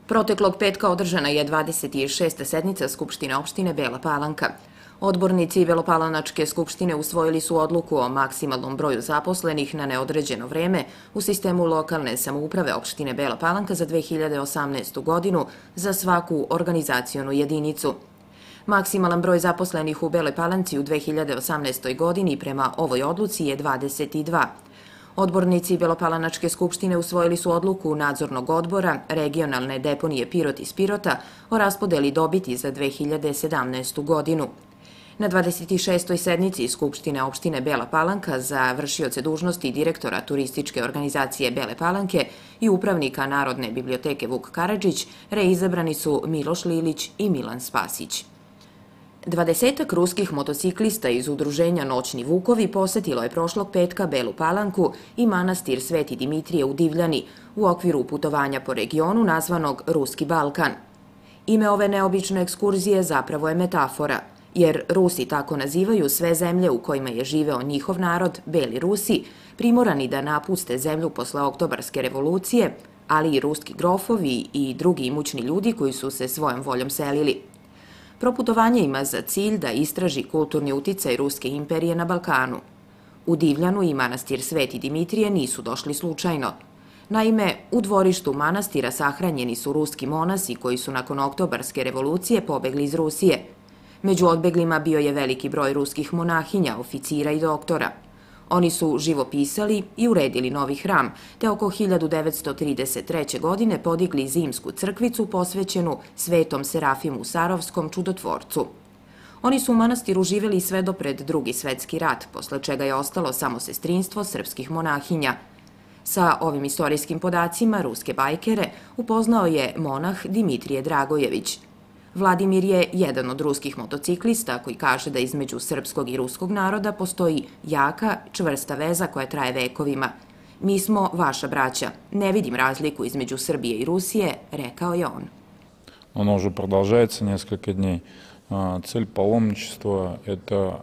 Proteklog petka održana je 26. sednica Skupštine opštine Bela Palanka. Odbornici Belopalanačke skupštine usvojili su odluku o maksimalnom broju zaposlenih na neodređeno vreme u sistemu lokalne samouprave opštine Bela Palanka za 2018. godinu za svaku organizacionu jedinicu. Maksimalan broj zaposlenih u Beloj Palanci u 2018. godini prema ovoj odluci je 22. Odbornici Belopalanačke skupštine usvojili su odluku Nadzornog odbora regionalne deponije Pirot iz Pirota o raspodeli dobiti za 2017. godinu. Na 26. sednici Skupštine opštine Bela Palanka za vršioce dužnosti direktora turističke organizacije Bele Palanke i upravnika Narodne biblioteke Vuk Karadžić reizabrani su Miloš Lilić i Milan Spasić. 20 ruskih motociklista iz udruženja Noćni Vukovi posetilo je prošlog petka Belu Palanku i manastir Sveti Dimitrije u Divljani u okviru putovanja po regionu nazvanog Ruski Balkan. Ime ove neobične ekskurzije zapravo je metafora, jer Rusi tako nazivaju sve zemlje u kojima je živeo njihov narod, Beli Rusi, primorani da napuste zemlju posle Oktobarske revolucije, ali i ruski grofovi i drugi imućni ljudi koji su se svojom voljom selili. Proputovanje ima za cilj da istraži kulturni uticaj Ruske imperije na Balkanu. U Divljanu i manastir Sveti Dimitrije nisu došli slučajno. Naime, u dvorištu manastira sahranjeni su ruski monasi koji su nakon Oktobarske revolucije pobegli iz Rusije. Među odbeglima bio je veliki broj ruskih monahinja, oficira i doktora. Oni su živopisali i uredili novi hram, te oko 1933. godine podigli zimsku crkvicu posvećenu Svetom Serafimu Sarovskom čudotvorcu. Oni su u manastiru živjeli sve do pred Drugi svetski rat, posle čega je ostalo samo sestrinstvo srpskih monahinja. Sa ovim istorijskim podacima ruske bajkere upoznao je monah Dimitrije Dragojević. Vladimir je jedan od ruskih motociklista koji kaže da između srpskog i ruskog naroda postoji jaka, čvrsta veza koja traje vekovima. Mi smo vaša braća. Ne vidim razliku između Srbije i Rusije, rekao je on. Оно уже продолжается несколько дней. Цель паломничества – это,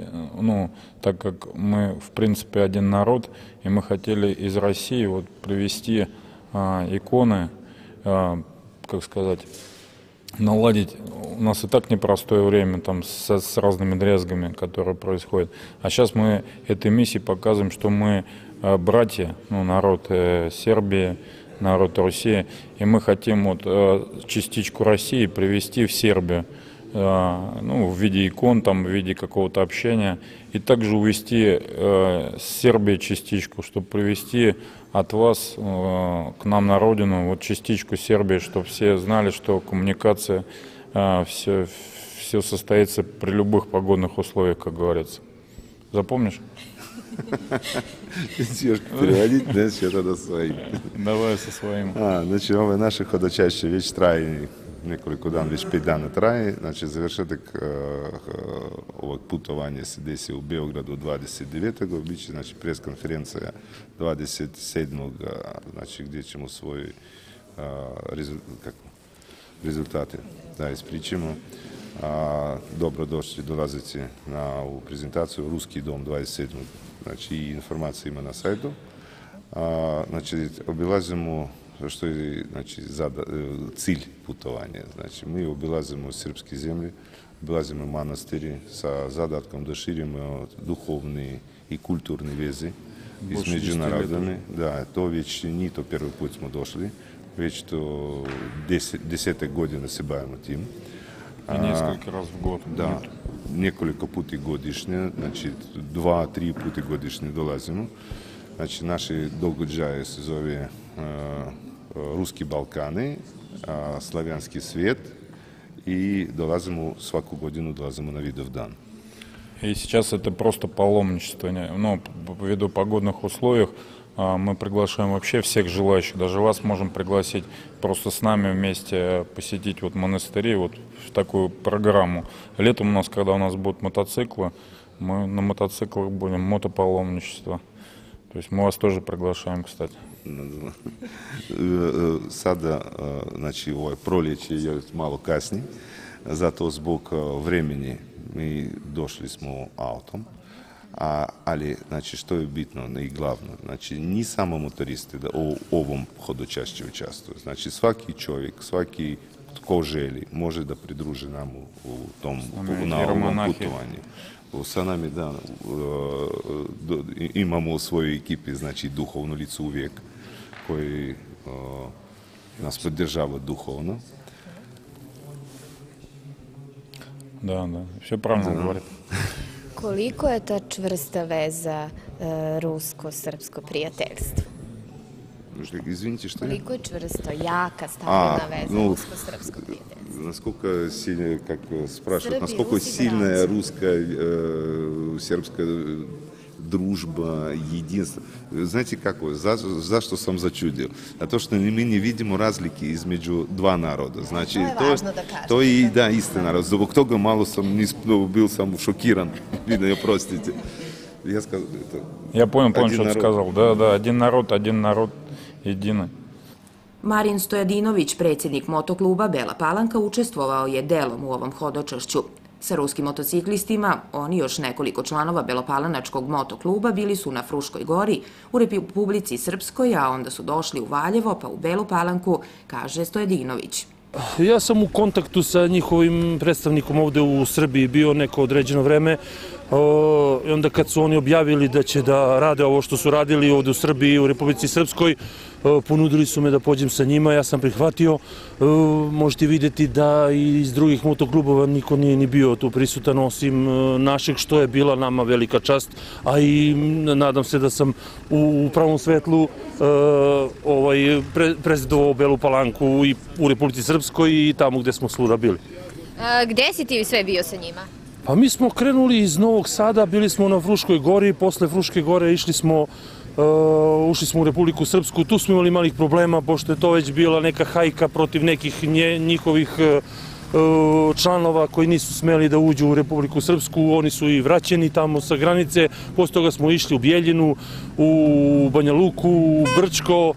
так как мы, в принципе, один народ, и мы хотели из России привезти иконы, как сказать, наладить. У нас и так непростое время там с разными дрязгами, которые происходят. А сейчас мы этой миссией показываем, что мы братья, народ Сербии, народ Руси, и мы хотим частичку России привезти в Сербию, в виде икон, там, в виде какого-то общения, и также увезти с Сербии частичку, чтобы привезти от вас к нам на родину частичку Сербии, чтобы все знали, что коммуникация, все состоится при любых погодных условиях, как говорится. Запомнишь? Тяжко переводить, да, что-то до своим. Давай со своим. Znači, ovo je naše hodočašće već traje nekoliko dana, već 5 dana traje. Znači, završetak ovog putovanja se desi u Beogradu 29. Biće, znači, preskonferencija 27. Znači, gdje ćemo svoje rezultate da ispričamo. Dobrodošli, dolazite na ovu prezentaciju Ruski dom 27. Znači, i informacije ima na sajtu. Znači, obilazimo što je, znači, cilj putovanja. Znači, mi obilazimo srpske zemlje, obilazimo manastiri sa zadatkom da širimo duhovne i kulturne veze između narodami. Da, to već nije to prvi put smo došli, već to 10 godina se bavimo tim. I nekoliko raz v god. Da, nekoliko puti godišnje, znači 2-3 puti godišnje dolazimo. Znači, naši događaje se zove Ruski Balkani, Slavijanski svijet i dolazimo svaku godinu na Vidovdan. И сейчас это просто паломничество. Но ввиду погодных условиях мы приглашаем вообще всех желающих. Даже вас можем пригласить просто с нами вместе посетить монастыри, в такую программу. Летом у нас, когда у нас будут мотоциклы, мы на мотоциклах будем, мотопаломничество. То есть мы вас тоже приглашаем, кстати. Sada, znači, ovo proljeće je malo kasni, zato zbog vremeni mi došli smo autom. Ali, znači, što je bitno i glavno, znači, ni samo motoristi da u ovom hodočašću učestvuju. Znači, svaki čovjek, svaki tko želi, može da pridruži nam na ovom putovanju. Sa nami, da, imamo u svojoj ekipi, znači, duhovno lice uvijek, koji nas podržava duhovno. Da, sve pravilno govorite. Koliko je ta čvrsta veza rusko-srpsko prijateljstvo? Извините, что? Koliko je čvrsto, jaka, stabilna veza rusko-srpsko prijateljstvo? Насколько сильно, как спрашивают, насколько сильная русская, сербская дружба, единство. Знаете, как за что сам зачудил? А то, что мы не видим разлики измеđu два народа. Значи, то и да, истинный народ. Zbog toga malo sam был сам шокирован. Видно, простите. Я понял, что ты сказал. Да, один народ, jedino. Marin Stojadinović, predsjednik motokluba Bela Palanka, učestvovao je delom u ovom hodočašću. Sa ruskim motociklistima, oni još nekoliko članova Belopalanačkog motokluba bili su na Fruškoj gori, u Republici Srpskoj, a onda su došli u Valjevo pa u Belu Palanku, kaže Stojadinović. Ja sam u kontaktu sa njihovim predstavnikom ovde u Srbiji bio neko određeno vreme i onda kad su oni objavili da će da rade ovo što su radili ovde u Srbiji i u Republici Srpskoj, ponudili su me da pođem sa njima, ja sam prihvatio. Možete vidjeti da i iz drugih motoklubova niko nije ni bio tu prisutan osim našeg, što je bila nama velika čast, a i nadam se da sam u pravom svetlu prezdovao Belu Palanku i u Republici Srpskoj i tamo gde smo svuda bili. Gde si ti sve bio sa njima? Pa mi smo krenuli iz Novog Sada, bili smo na Fruškoj gori, posle Fruške gore ušli smo u Republiku Srpsku, tu smo imali malih problema, pošto je to već bila neka hajka protiv nekih njihovih članova koji nisu smeli da uđu u Republiku Srpsku, oni su i vraćeni tamo sa granice, posle toga smo išli u Bjeljinu, u Banja Luku, u Brčko,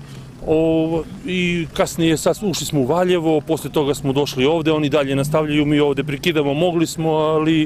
i kasnije ušli smo u Valjevo, posle toga smo došli ovde, oni dalje nastavljaju, mi ovde prekidamo, mogli smo, ali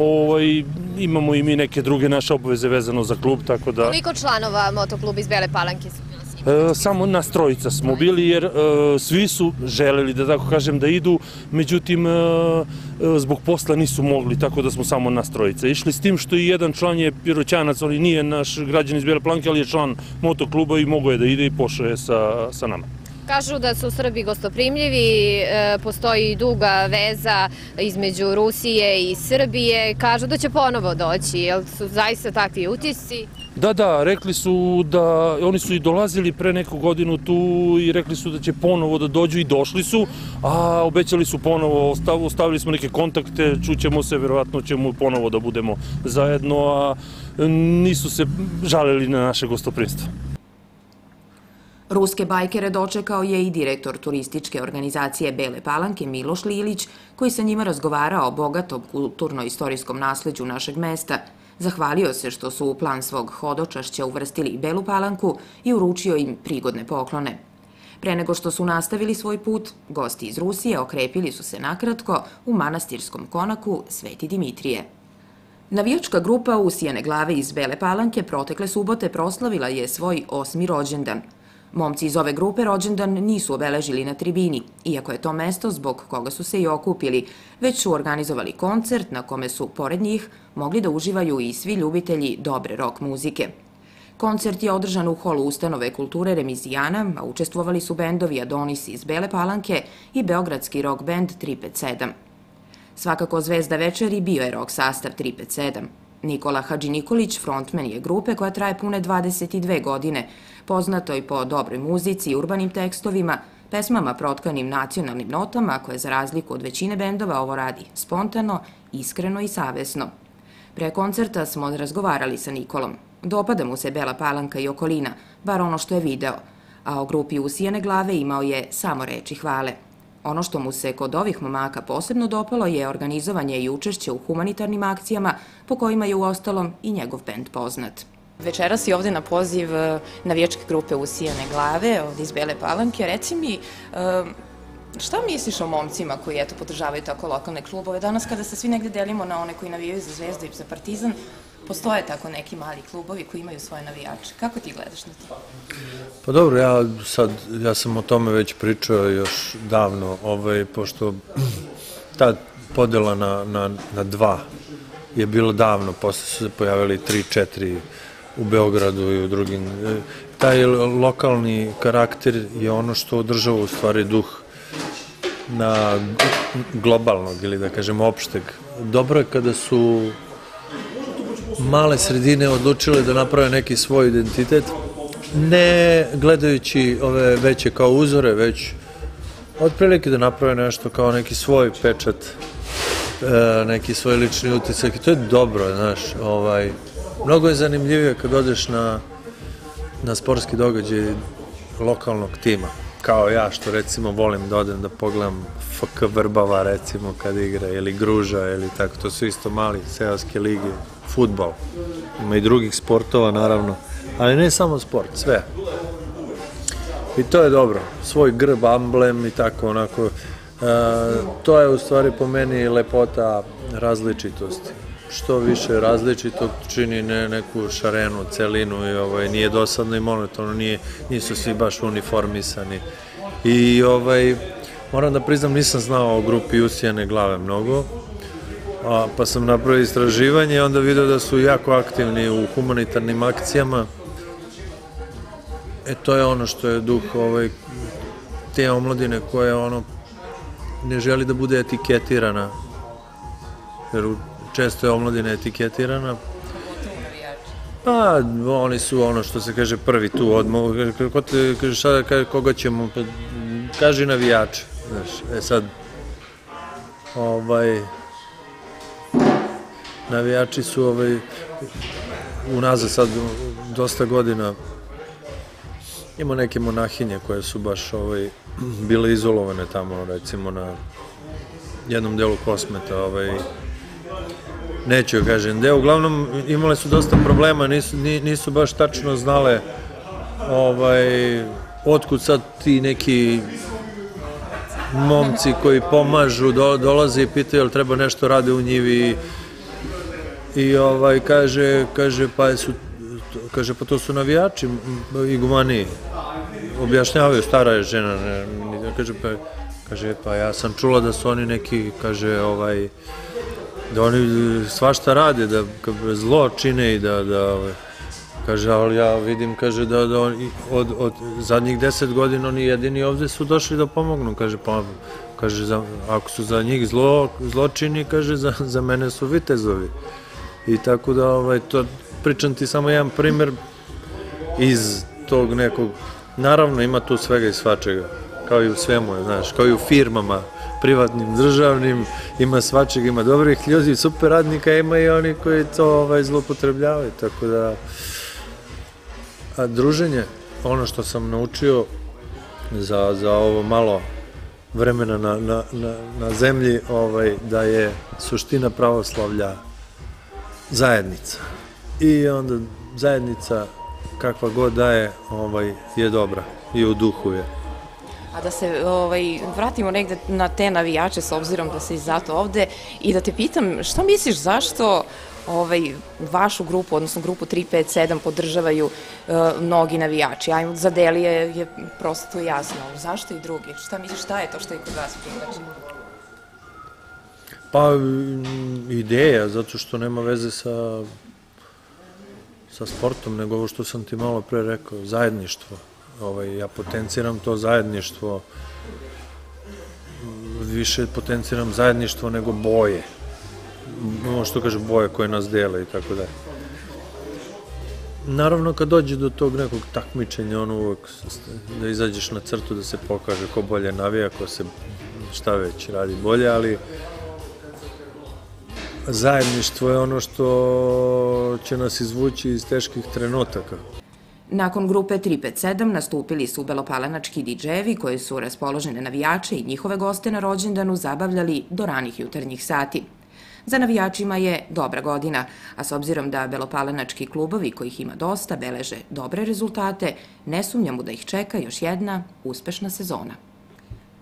imamo i mi neke druge naše obaveze vezano za klub, tako da... Koliko članova motokluba iz Bele Palanke su bili s njima? Samo nas trojica smo bili, jer svi su želeli, da tako kažem, da idu, međutim, zbog posla nisu mogli, tako da smo samo nas trojica išli, s tim što i jedan član je Piroćanac, on nije naš građan iz Bele Palanke, ali je član motokluba i mogao je da ide i pošao je sa nama. Kažu da su Srbi gostoprimljivi, postoji duga veza između Rusije i Srbije, kažu da će ponovo doći, jel su zaista takvi utisci? Da, rekli su da, oni su i dolazili pre neku godinu tu i rekli su da će ponovo da dođu i došli su, a obećali su ponovo, ostavili smo neke kontakte, čućemo se, verovatno ćemo ponovo da budemo zajedno, a nisu se žalili na naše gostoprimstvo. Ruske bajkere dočekao je i direktor turističke organizacije Bele Palanke Miloš Lilić, koji sa njima razgovarao o bogatom kulturno-istorijskom nasleđu našeg mesta. Zahvalio se što su u plan svog hodočašća uvrstili Belu Palanku i uručio im prigodne poklone. Pre nego što su nastavili svoj put, gosti iz Rusije okrepili su se nakratko u manastirskom konaku Sveti Dimitrije. Navijačka grupa Usijane glave iz Bele Palanke protekle subote proslavila je svoj 8. rođendan. Momci iz ove grupe rođendan nisu obeležili na tribini, iako je to mesto zbog koga su se i okupili, već su organizovali koncert na kome su, pored njih, mogli da uživaju i svi ljubitelji dobre rock muzike. Koncert je održan u holu Ustanove kulture Remizijana, a učestvovali su bendovi Adonis iz Bele Palanke i beogradski rock band 357. Svakako zvezda večeri bio je rock sastav 357. Nikola Hadži Nikolić frontmen je grupe koja traje pune 22 godine, poznatoj po dobroj muzici i urbanim tekstovima, pesmama protkanim nacionalnim notama, koje za razliku od većine bendova ovo radi spontano, iskreno i savesno. Pre koncerta smo razgovarali sa Nikolom. Dopada mu se Bela Palanka i okolina, bar ono što je video, a o grupi Usijane glave imao je samo reči hvale. Ono što mu se kod ovih momaka posebno dopalo je organizovanje i učešće u humanitarnim akcijama, po kojima je uostalom i njegov bend poznat. Večeras je ovde na poziv navijačke grupe Usijane glave, ovde iz Bele Palanke. Reci mi, Šta misliš o momcima koji, eto, podržavaju tako lokalne klubove? Danas kada se svi negde delimo na one koji navijaju za Zvezdu i za Partizan, postoje tako neki mali klubovi koji imaju svoje navijače. Kako ti gledaš na to? Pa dobro, ja sam o tome već pričao još davno, pošto ta podela na dva je bilo davno, posle su se pojavili 3-4 u Beogradu i u drugim. Taj lokalni karakter je ono što održava u stvari duh na globalnog ili da kažem opšteg. Dobro je kada su male sredine odlučile da naprave neki svoj identitet, ne gledajući ove veće kao uzore, već otprilike da naprave nešto kao neki svoj pečat, neki svoj lični utisak i to je dobro, znaš, mnogo je zanimljivije kad odeš na sportski događaj lokalnog tima, kao ja što recimo volim da odem da pogledam FK Vrbava recimo kad igra ili Gruža ili tako, to su isto mali seoske lige, fudbal, ima i drugih sportova naravno, ali ne samo sport, sve. I to je dobro, svoj grb, amblem i tako onako, to je u stvari po meni lepota različitosti. Što više različitog čini neku šarenu, celinu i nije dosadno i monotono, nisu svi baš uniformisani. I moram da priznam, nisam znao o grupi Usijane glave mnogo, pa sam napravio istraživanje i onda vidio da su jako aktivni u humanitarnim akcijama. To je ono što je duh te omladine koja ne želi da bude etiketirana, jer često je omladina etiketirana. Pa, oni su ono što se kaže prvi tu odmah, koga ćemo, kaži navijači, znaš, sad, navijači su unazad sad dosta godina, ima neke monahinje koje su baš bile izolovane tamo, recimo na jednom delu Kosmeta, neću joj kažem gde, uglavnom imale su dosta problema, nisu baš tačno znale otkud sad ti neki momci koji pomažu, dolaze i pitaju jel treba nešto rade u njivi i kaže pa to su navijači igumaniji, objašnjavaju, stara je žena, kaže pa ja sam čula da su oni neki, kaže da oni svašta rade, da zlo čine i da kaže, ali ja vidim, kaže, da od zadnjih 10 godina oni jedini ovde su došli da pomognu, kaže, pa, kaže, ako su za njih zločini, kaže, za mene su vitezovi. I tako da, to pričam ti samo jedan primer iz tog nekog, naravno ima tu svega i svačega, kao i u svemu, znaš, kao i u firmama, privatnim, državnim, ima svačeg, ima dobrih ljudi, super radnika, ima i oni koji to zloupotrebljavaju, tako da druženje, ono što sam naučio za ovo malo vremena na zemlji, da je suština pravoslavlja zajednica i onda zajednica kakva god daje je dobra i u duhu je. A da se vratimo negde na te navijače, s obzirom da si zato ovde, i da te pitam, šta misliš zašto vašu grupu, odnosno grupu 357 podržavaju mnogi navijači? Ajmo, za Delije je prosto jasno, zašto i drugi? Šta misliš, šta je to što je kod vas privlači? Pa, ideja, zato što nema veze sa sportom, nego ovo što sam ti malo pre rekao, zajedništvo. Ja potenciram to zajedništvo, više potenciram zajedništvo nego boje. Ono što kaže boje koje nas dele i tako da. Naravno kad dođe do tog nekog takmičenja, ono uvek da izađeš na crtu da se pokaže ko bolje navija, ko se šta već radi bolje, ali zajedništvo je ono što će nas izvući iz teških trenutaka. Nakon grupe 357 nastupili su belopalanački DJ-evi koji su raspoložene navijače i njihove goste na rođendanu zabavljali do ranih jutarnjih sati. Za navijačima je dobra godina, a s obzirom da belopalanački klubovi, kojih ima dosta, beleže dobre rezultate, ne sumnjamo da ih čeka još jedna uspešna sezona.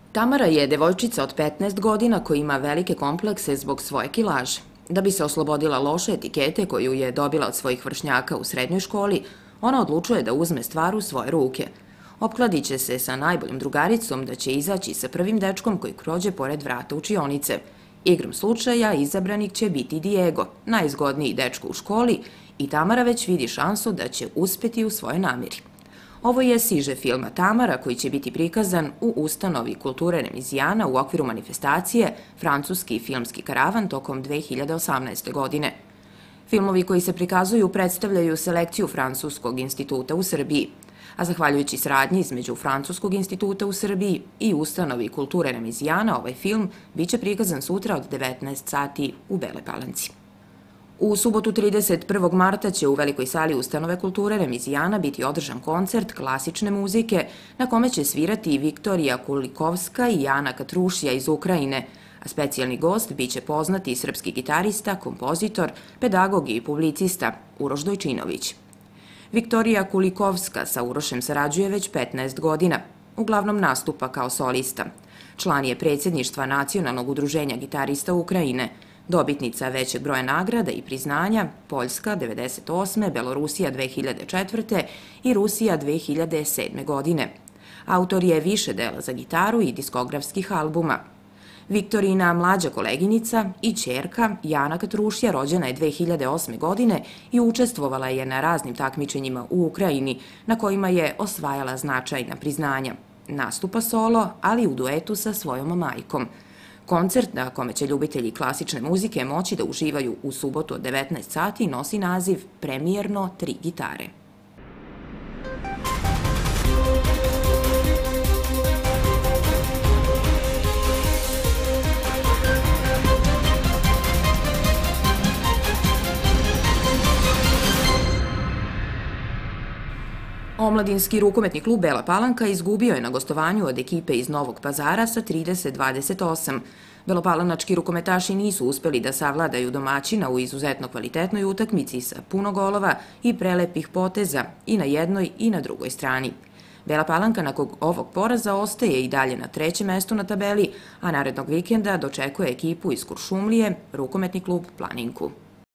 Tamara je devojčica od 15 godina koja ima velike komplekse zbog svoje kilaže. Da bi se oslobodila loše etikete koju je dobila od svojih vršnjaka u srednjoj školi, ona odlučuje da uzme stvar u svoje ruke. Opkladit će se sa najboljom drugaricom da će izaći sa prvim dečkom koji prođe pored vrata učionice. Igrom slučaja izabranik će biti Diego, najzgodniji dečko u školi, i Tamara već vidi šansu da će uspeti u svojoj namjeri. Ovo je siže filma Tamara koji će biti prikazan u ustanovi kulture Remizijana u okviru manifestacije Francuski filmski karavan tokom 2018. godine. Filmovi koji se prikazuju predstavljaju selekciju Francuskog instituta u Srbiji, a zahvaljujući saradnji između Francuskog instituta u Srbiji i ustanovi kulture Remizijana, ovaj film biće prikazan sutra od 19 sati u Beloj Palanci. U subotu 31. marta će u velikoj sali ustanove kulture Remizijana biti održan koncert klasične muzike na kome će svirati Viktorija Kulikovska i Jana Katrušija iz Ukrajine, a specijalni gost biće poznati srpski gitarista, kompozitor, pedagog i publicista Uroš Dojčinović. Viktorija Kulikovska sa Urošem sarađuje već 15 godina. Uglavnom nastupa kao solista. Član je predsjedništva Nacionalnog udruženja gitarista Ukrajine, dobitnica većeg broja nagrada i priznanja Poljska 1998. Belorusija 2004. i Rusija 2007. godine. Autor je više dela za gitaru i diskografskih albuma. Viktorina mlađa koleginica i ćerka Jana Katrušija rođena je 2008. godine i učestvovala je na raznim takmičenjima u Ukrajini na kojima je osvajala značajna priznanja. Nastupa solo, ali u duetu sa svojom majkom. Koncert na kome će ljubitelji klasične muzike moći da uživaju u subotu od 19 sati nosi naziv Premijerno 3 gitare. Omladinski rukometni klub Bela Palanka izgubio je na gostovanju od ekipe iz Novog Pazara sa 30-28. Belopalanački rukometaši nisu uspeli da savladaju domaćina u izuzetno kvalitetnoj utakmici sa puno golova i prelepih poteza i na jednoj i na drugoj strani. Bela Palanka nakon ovog poraza ostaje i dalje na trećem mestu na tabeli, a narednog vikenda dočekuje ekipu iz Kuršumlije, rukometni klub Planinku.